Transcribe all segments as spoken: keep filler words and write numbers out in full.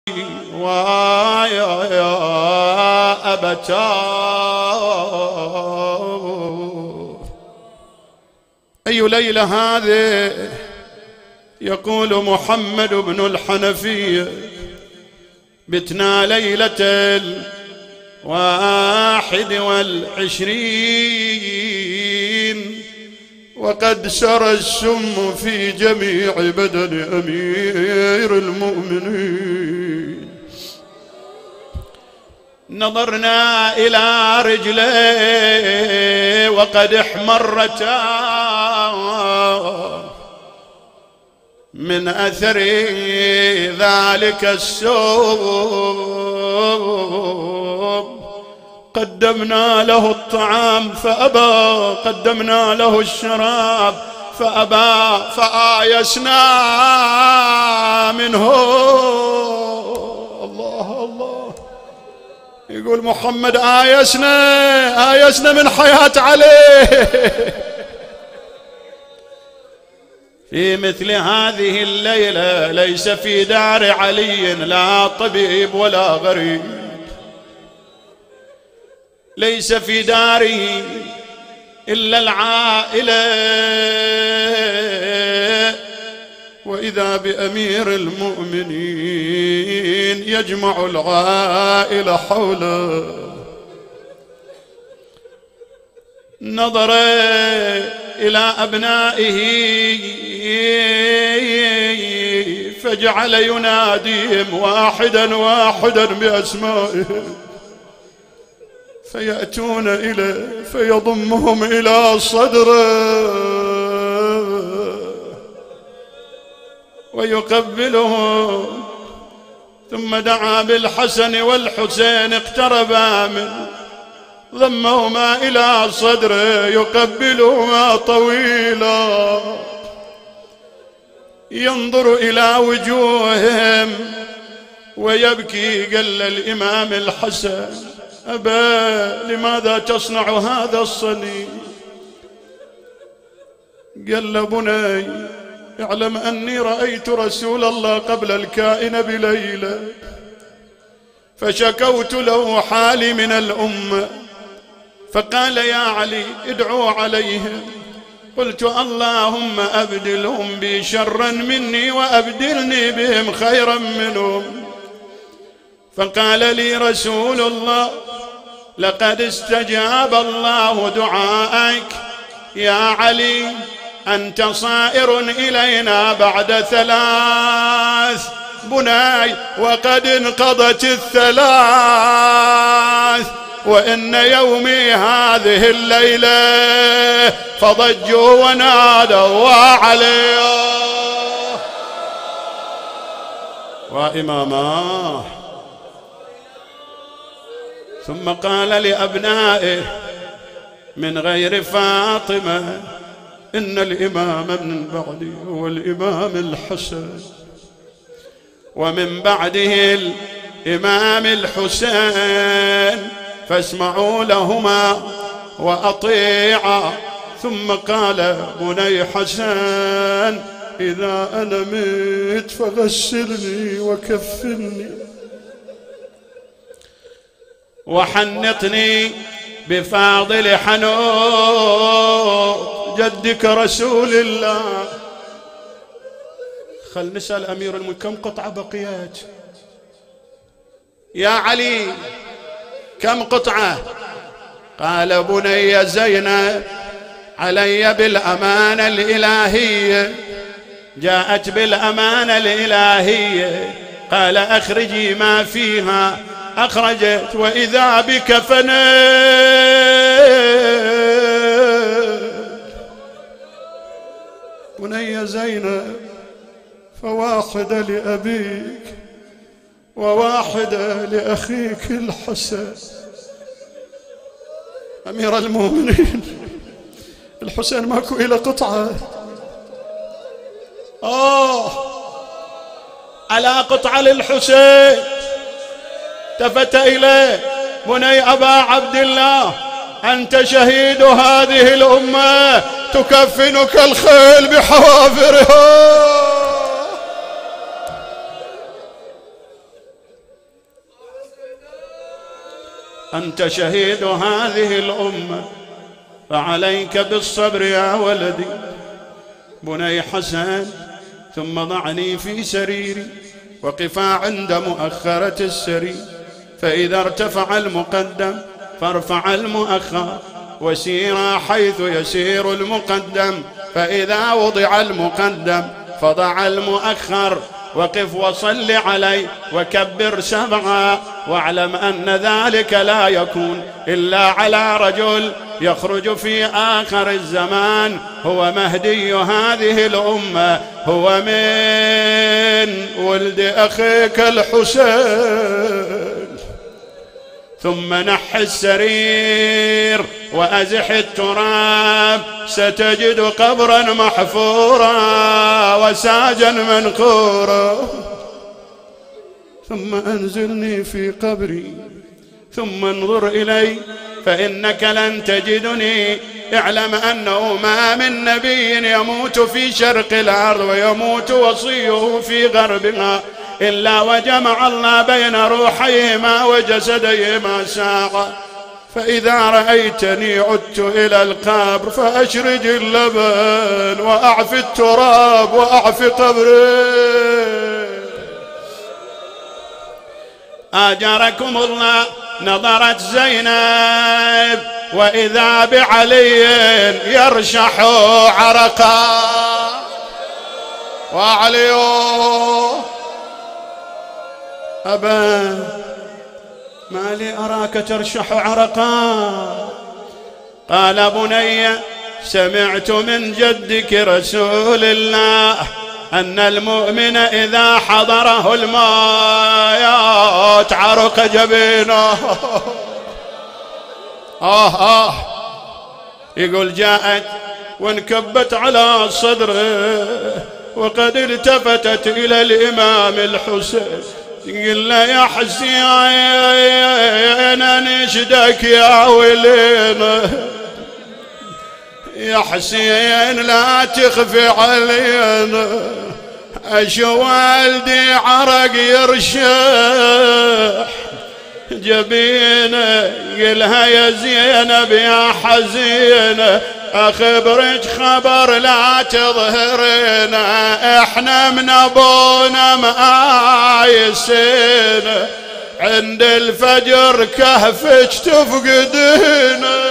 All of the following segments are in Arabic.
ويا أبتاه. أي ليلة هذه؟ يقول محمد بن الحنفية: بتنا ليلة الواحد والعشرين وقد سرى السم في جميع بدن أمير المؤمنين. نظرنا إلى رجليه وقد احمرتا من أثر ذلك السوم. قدمنا له الطعام فأبى، قدمنا له الشراب فأبى، فآيسنا منه. الله الله، يقول محمد: آيسنا آيسنا من حياة عليه. في مثل هذه الليلة ليس في دار علي لا طبيب ولا غريب، ليس في داره إلا العائلة، وإذا بأمير المؤمنين يجمع العائلة حوله. نظر إلى أبنائه فجعل يناديهم واحدا واحدا بأسمائهم، فيأتون إليه فيضمهم إلى صدره ويقبلهم. ثم دعا بالحسن والحسين اقتربا منه، ضمهما إلى صدره يقبلهما طويلا، ينظر إلى وجوههم ويبكي. قال الإمام الحسن: أبا، لماذا تصنع هذا الصنيع؟ قال له: بني، اعلم أني رأيت رسول الله قبل الكائن بليلة، فشكوت له حالي من الأمة، فقال: يا علي، ادعوا عليهم. قلت: اللهم أبدلهم بي شرا مني وأبدلني بهم خيرا منهم. فقال لي رسول الله: لقد استجاب الله دعائك يا علي، أنت صائر إلينا بعد ثلاث. بني، وقد انقضت الثلاث، وإن يومي هذه الليلة. فضجوا ونادوا عليه وإماماه. ثم قال لأبنائه من غير فاطمة: إن الإمام من بعدي هو الإمام الحسن، ومن بعده الإمام الحسين، فاسمعوا لهما وأطيعا. ثم قال: بني حسن، إذا أنا مت فغسلني وكفني وحنطني بفاضل حنوط جدك رسول الله. خل نسأل أمير المؤمنين: كم قطعة بقيت يا علي؟ كم قطعة؟ قال: بني زينب علي بالأمانة الإلهية، جاءت بالأمانة الإلهية. قال: أخرجي ما فيها. أخرجت، وإذا بكفنين. بني زينب، فواحدة لأبيك وواحدة لأخيك الحسن. أمير المؤمنين، الحسين ماكو إلى قطعة. آه، على قطعة للحسين. التفت إليه: بني أبا عبد الله، أنت شهيد هذه الأمة، تكفنك الخيل بحوافرها. أنت شهيد هذه الأمة، فعليك بالصبر يا ولدي. بني حسن، ثم ضعني في سريري وقفا عند مؤخرة السرير، فإذا ارتفع المقدم فارفع المؤخر، وسيرا حيث يسير المقدم، فإذا وضع المقدم فضع المؤخر، وقف وصل علي وكبر سبعا، واعلم أن ذلك لا يكون إلا على رجل يخرج في آخر الزمان، هو مهدي هذه الأمة، هو من ولد أخيك الحسين. ثم نح السرير وأزح التراب، ستجد قبرا محفورا وساجا منقورا. ثم أنزلني في قبري، ثم انظر إلي فإنك لن تجدني. اعلم أنه ما من نبي يموت في شرق الأرض ويموت وصيه في غربها إلا وجمع الله بين روحيهما وجسديهما ساعة. فإذا رأيتني عدت إلى القبر فأشرج اللبن وأعف التراب وأعف قبري. آجركم الله. نظرت زينب وإذا بعلي يرشح عرقا. وعلي أبا ما لي أراك ترشح عرقا؟ قال بني سمعت من جدك رسول الله أن المؤمن إذا حضره الموت عرق جبينه. آه آه يقول جاءت وانكبت على صدره وقد التفتت إلى الإمام الحسين قل له يا حسين نشدك يا ولينا، يا حسين لا تخفي علينا، أشو والدي عرق يرشح جبينه. قلها يا زينب يا حزينه أخبرك خبر لا تظهرنا، احنا من ابونا مآيسين عند الفجر كهفك تفقدينا.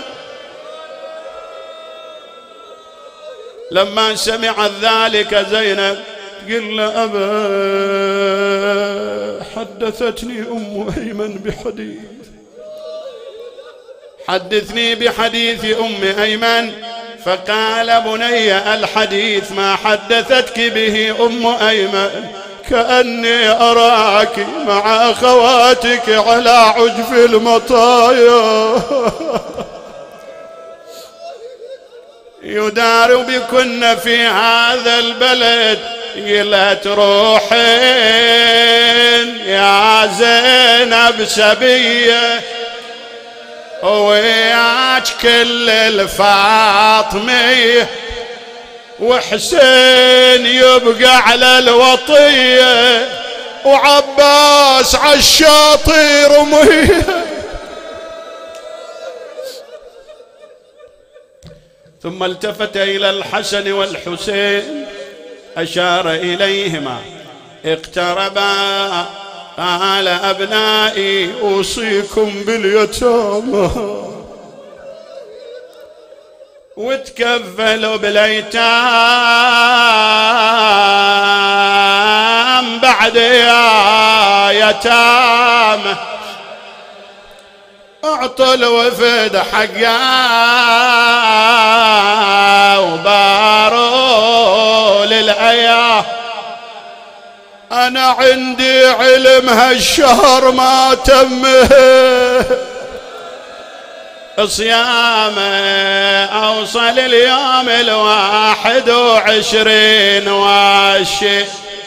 لما سمعت ذلك زينب قل له أبا حدثتني أم أيمن بحديث، حدثني بحديث أم أيمن. فقال بني الحديث ما حدثتك به أم أيمن، كأني أراك مع أخواتك على عجف المطايا يدار بكن في هذا البلد. قلت روحين يا زينب سبيه وياك كل الفاطمية، وحسين يبقى على الوطية، وعباس عالشاطئ رميه. ثم التفت إلى الحسن والحسين أشار إليهما اقتربا قال أبنائي أوصيكم باليتامى وتكفلوا بالأيتام بعد يا يتامى، اعطوا الوفد حقا وباروا للأيام. أنا عندي علم هالشهر ما تمه صيامه، أوصل اليوم الواحد وعشرين واشي،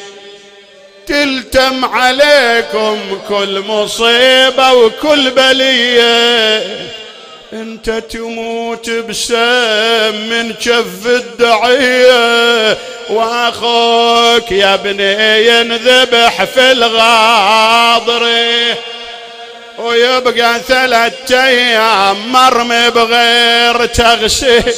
تلتم عليكم كل مصيبة وكل بلية. انت تموت بسم من كف الدعية، واخوك يا ابني ينذبح في الغاضري، ويبقى ثلاث ايام مرمي بغير تغسيل.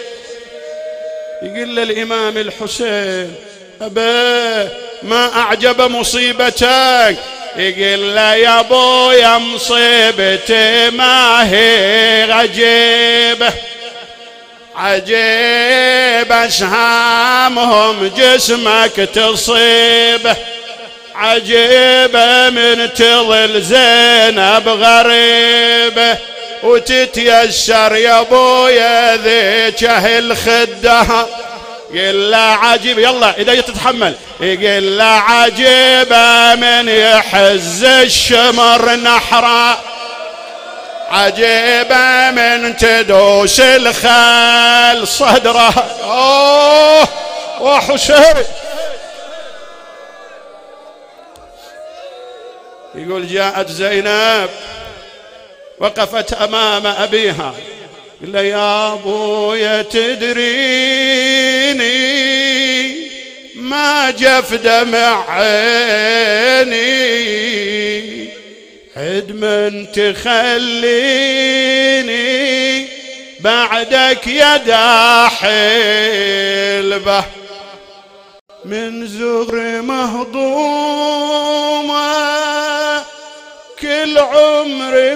يقول للامام الحسين ابا ما اعجب مصيبتك. يقول له يا ابويا مصيبتي ما هي عجيبه، عجيب اسهامهم جسمك تصيبه، عجيبه من تظل زينب غريبه وتتيسر يا ابويا ذيك الخده. يقول له عجيب، يلا اذا تتحمل. يقول له عجيبه من يحز الشمر نحره، عجيبه من تدوس الخال صدره. اوه وحسين يقول جاءت زينب وقفت امام ابيها. قال له يا ابويا تدريني ما جف دمع عيني، حد من تخليني بعدك يدا حلبه، من زغر مهضومه كل عمري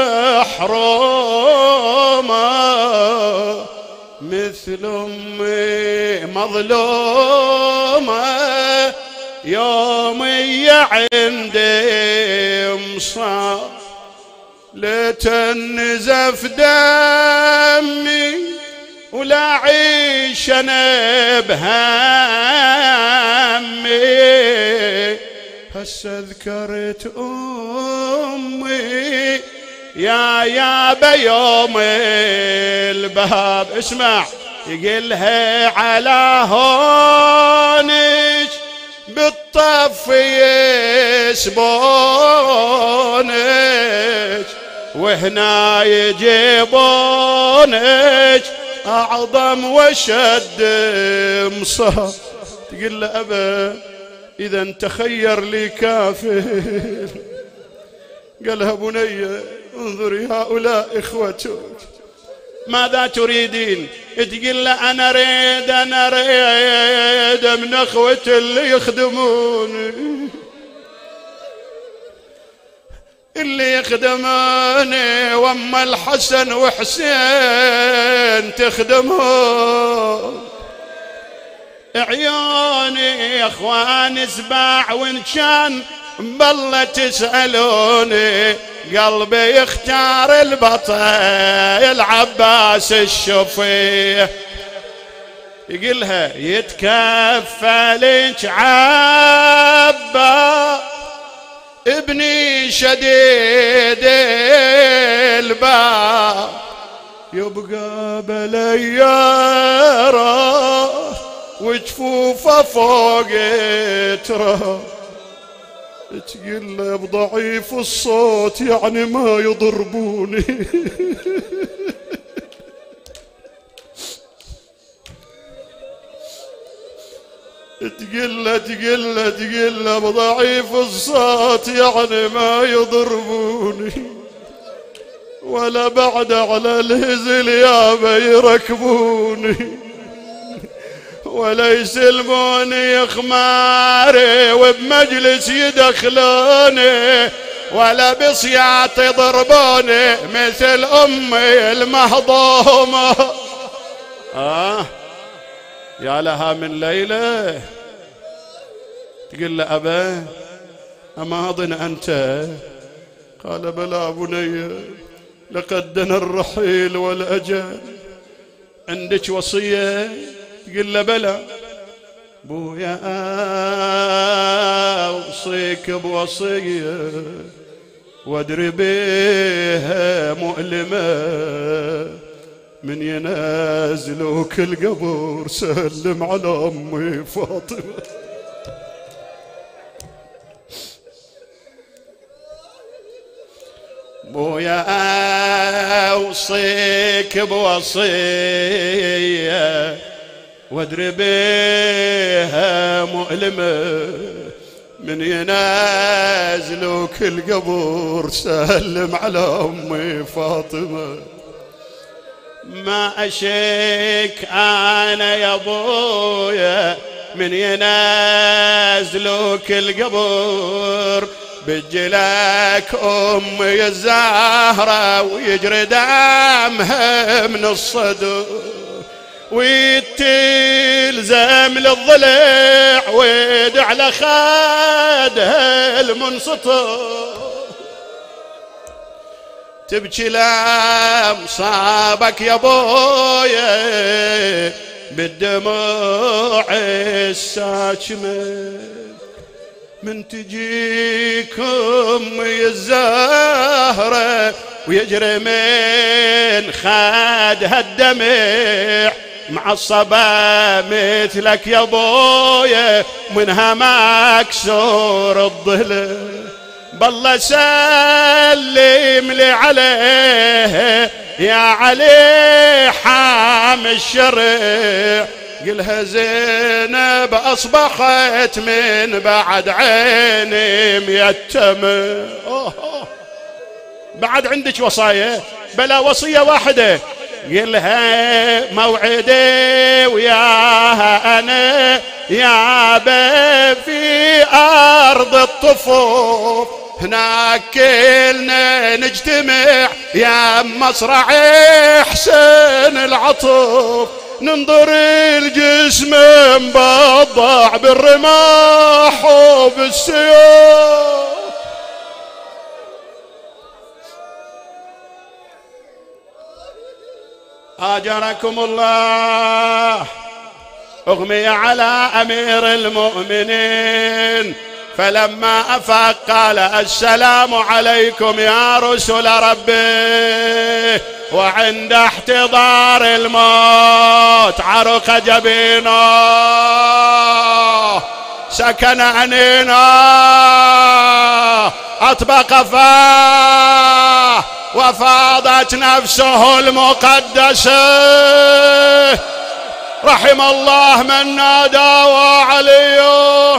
محرومه، مثل امي مظلومه يومي عندي مصاب، لتنزف دمي ولا عيش انا بهمي، هسه ذكرت امي يا يابا يوم الباب. اسمع يقلها على هونك بالطف يسبونك وهنا يجيبونك اعظم وشد مصاب. تقول له ابا اذا تخير لي كافر. قالها بني انظري هؤلاء اخوتك ماذا تريدين؟ تقول له انا اريد انا اريد من اخوتي اللي يخدموني، اللي يخدموني واما الحسن وحسين تخدمهم. عيوني يا اخوان سباع وان كان بالله تسألوني قلبي يختار البطل العباس الشفيه. يقولها يتكفلك عبا ابني شديد الباب، يبقى بلياره وجفوفه فوق تراب. تقول له بضعيف الصوت يعني ما يضربوني. تقول له تقول له تقول له بضعيف الصوت يعني ما يضربوني، ولا بعد على الهزل يابا يركبوني، ولا يسلموني خماري وبمجلس يدخلوني، ولا بصياط يضربوني مثل امي المهضومه. آه يا لها من ليله. تقول له ابا اماضن انت؟ قال بلى بني لقد دنا الرحيل والاجل، عندك وصيه؟ تقول له بلى بويا اوصيك بوصيه وادري بيها مؤلمه، من ينازلوك القبر سلم على امي فاطمه. بويا اوصيك بوصيه وادري بيها مؤلمه، من ينازلوك القبور سلم على أمي فاطمة. ما أشك أنا يا أبويا من ينازلوك القبور بجلك أمي الزهرة ويجري دمها من الصدر ويتلزم للضلع ويد على خدها المنسطر تبكي لمصابك يا بويا بالدموع الساكمة من تجيك أمي الزهرة ويجري من خدها الدمع معصبة مثلك يا بويا منها مكسور الضلع بالله سلم لي عليه يا علي حام الشرع قلها زينب أصبحت من بعد عيني ميتمة. بعد عندك وصايا؟ بلا وصية واحدة قلها موعدي وياها أنا يا باب في أرض الطفوف هناك كلنا نجتمع يا مصرع حسين العطوف ننظر الجسم مبضع بالرماح وبالسيوف. آجركم الله. أغمي على أمير المؤمنين فلما أفاق قال السلام عليكم يا رسل ربي وعند احتضار الموت عرق جبينه سكن أنينه أطبق فاه وفاضت نفسه المقدسة رحم الله من نادى وعليه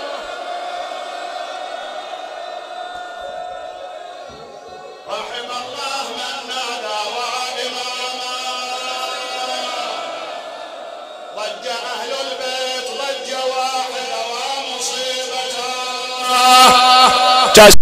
رحم الله من نادى وإماما ضج أهل البيت ضج واحدة ومصيبة.